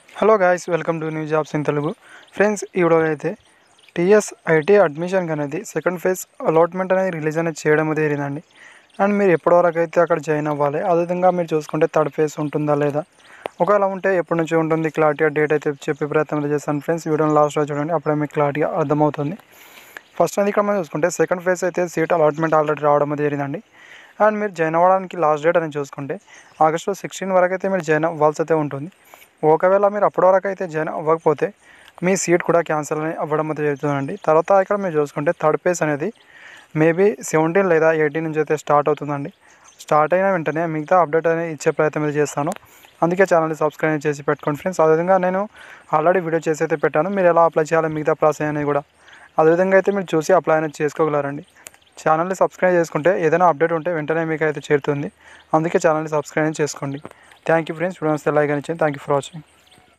Hello guys, welcome to new jobs in Telugu. Friends, ఈ వీడియోలో అయితే టీఎస్ఐటీ అడ్మిషన్కి అనేది సెకండ్ ఫేజ్ అలాట్మెంట్ అనేది రిలీజ్ అనేది చేయడం అయితే జరిగిందండి. అండ్ మీరు ఎప్పటివరకు అయితే అక్కడ జాయిన్ అవ్వాలి, అదేవిధంగా మీరు చూసుకుంటే థర్డ్ ఫేజ్ ఉంటుందా లేదా, ఒకవేళ ఉంటే ఎప్పటి నుంచి ఉంటుంది క్లారిటీగా డేట్ అయితే చెప్పే ప్రయత్నం అయితే చేస్తాను. ఫ్రెండ్స్, వీడియోని లాస్ట్లో చూడండి, అప్పుడే మీకు క్లారిటీగా అర్థమవుతుంది. ఫస్ట్ అనేది ఇక్కడ మనం చూసుకుంటే సెకండ్ ఫేజ్ అయితే సీట్ అలాట్మెంట్ ఆల్రెడీ రావడం అయితే జరిగిందండి. అండ్ మీరు జాయిన్ అవ్వడానికి లాస్ట్ డేట్ అనేది చూసుకుంటే ఆగస్టు 16 వరకు అయితే మీరు జాయిన్ అవ్వాల్సి అయితే ఉంటుంది. ఒకవేళ మీరు అప్పటి వరకు అయితే జాయిన్ అవ్వకపోతే మీ సీట్ కూడా క్యాన్సిల్ అవ్వడం అయితే జరుగుతుందండి. తర్వాత ఇక్కడ మీరు చూసుకుంటే థర్డ్ ఫేజ్ అనేది మేబీ 17 లేదా 18 నుంచి అయితే స్టార్ట్ అవుతుందండి. స్టార్ట్ అయిన వెంటనే మిగతా అప్డేట్ అనేది ఇచ్చే ప్రయత్నం అయితే చేస్తాను. అందుకే ఛానల్ని సబ్స్క్రైబ్ చేసి పెట్టుకోండి ఫ్రెండ్స్. అదేవిధంగా నేను ఆల్రెడీ వీడియో చేసి అయితే పెట్టాను, మీరు ఎలా అప్లై చేయాలి మిగతా ప్రాసెస్ అనేది కూడా అదేవిధంగా అయితే మీరు చూసి అప్లై అనేది చేసుకోగలరండి. ఛానల్ని సబ్స్క్రైబ్ చేసుకుంటే ఏదైనా అప్డేట్ ఉంటే వెంటనే మీకు అయితే చేరుతుంది. అందుకే ఛానల్ని సబ్స్క్రైబ్ చేసుకోండి. Thank you friends. వీడియో వస్తే లైక్ అని ఇచ్చింది. Thank you for watching.